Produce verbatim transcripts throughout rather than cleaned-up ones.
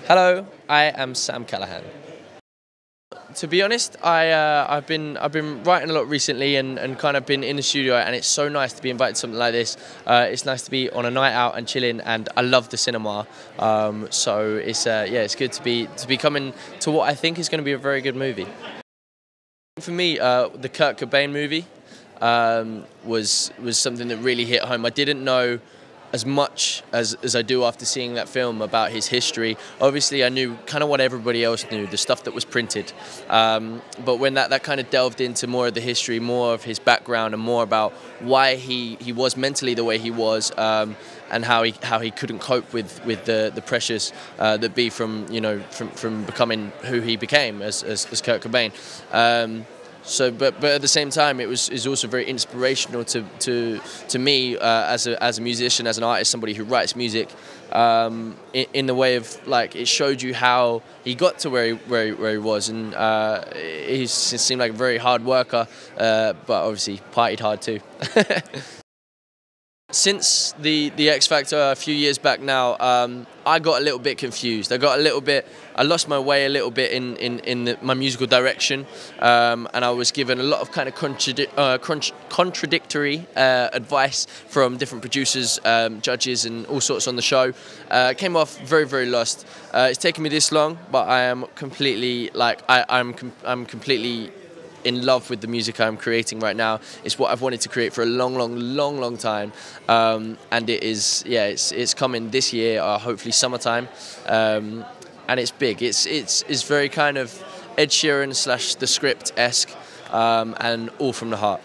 Hello, I am Sam Callahan. To be honest, I uh, I've been I've been writing a lot recently and, and kind of been in the studio, and it's so nice to be invited to something like this. Uh, it's nice to be on a night out and chilling, and I love the cinema. Um, so it's uh, yeah, it's good to be to be coming to what I think is going to be a very good movie. For me, uh, the Kurt Cobain movie um, was was something that really hit home. I didn't know as much as, as I do after seeing that film about his history. Obviously I knew kind of what everybody else knew, the stuff that was printed. Um, but when that, that kind of delved into more of the history, more of his background, and more about why he, he was mentally the way he was, um, and how he how he couldn't cope with, with the, the pressures uh, that be from, you know, from, from becoming who he became as, as, as Kurt Cobain. Um, So, but but at the same time, it was is also very inspirational to to to me uh, as a as a musician, as an artist, somebody who writes music, um, in, in the way of, like, it showed you how he got to where he where he, where he was, and uh, he seemed like a very hard worker, uh, but obviously partied hard too. Since the, the X Factor a few years back now, um, I got a little bit confused. I got a little bit, I lost my way a little bit in, in, in the, my musical direction, um, and I was given a lot of kind of contradi uh, contradictory uh, advice from different producers, um, judges, and all sorts on the show. Uh, came off very, very lost. Uh, it's taken me this long, but I am completely, like, I, I'm, com I'm completely in love with the music I'm creating right now. It's what I've wanted to create for a long, long, long, long time, um, and it is, yeah, it's it's coming this year, uh, hopefully summertime, um, and it's big. It's it's it's very kind of Ed Sheeran slash The Script-esque, um, and all from the heart.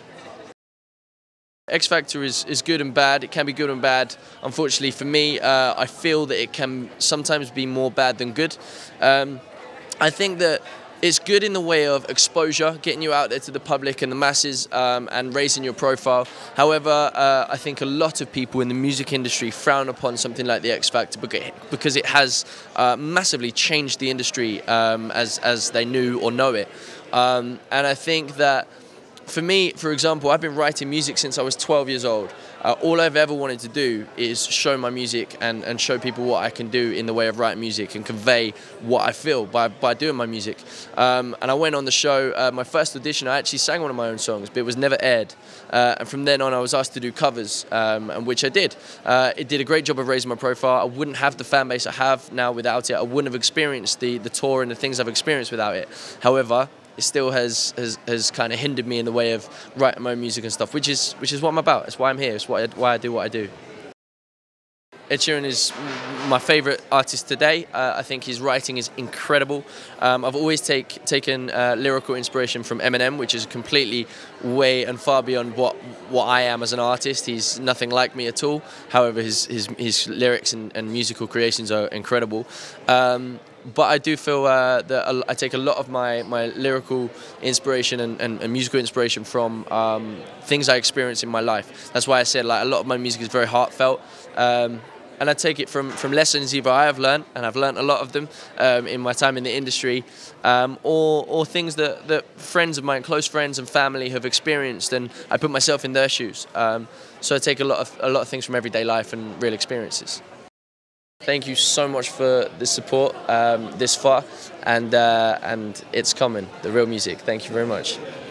X Factor is, is good and bad. It can be good and bad. Unfortunately for me, uh, I feel that it can sometimes be more bad than good. Um, I think that it's good in the way of exposure, getting you out there to the public and the masses, um, and raising your profile. However, uh, I think a lot of people in the music industry frown upon something like the X Factor because it has uh, massively changed the industry um, as, as they knew or know it. Um, and I think that, for me, for example, I've been writing music since I was twelve years old. Uh, all I've ever wanted to do is show my music and, and show people what I can do in the way of writing music and convey what I feel by, by doing my music. Um, and I went on the show, uh, my first audition, I actually sang one of my own songs, but it was never aired. Uh, and from then on, I was asked to do covers, um, and which I did. Uh, it did a great job of raising my profile. I wouldn't have the fan base I have now without it. I wouldn't have experienced the, the tour and the things I've experienced without it. However, it still has, has, has kind of hindered me in the way of writing my own music and stuff, which is which is what I'm about. It's why I'm here. It's why I, why I do what I do. Ed Sheeran is my favourite artist today. Uh, I think his writing is incredible. Um, I've always take, taken uh, lyrical inspiration from Eminem, which is completely way and far beyond what what I am as an artist. He's nothing like me at all. However, his his, his lyrics and, and musical creations are incredible. Um, But I do feel uh, that I take a lot of my, my lyrical inspiration and, and, and musical inspiration from um, things I experience in my life. That's why I said, like, a lot of my music is very heartfelt. Um, and I take it from, from lessons either I have learned, and I've learned a lot of them um, in my time in the industry, um, or, or things that, that friends of mine, close friends and family have experienced, and I put myself in their shoes. Um, so I take a lot of, a lot of things from everyday life and real experiences. Thank you so much for the support um, this far, and uh, and it's coming, the real music. Thank you very much.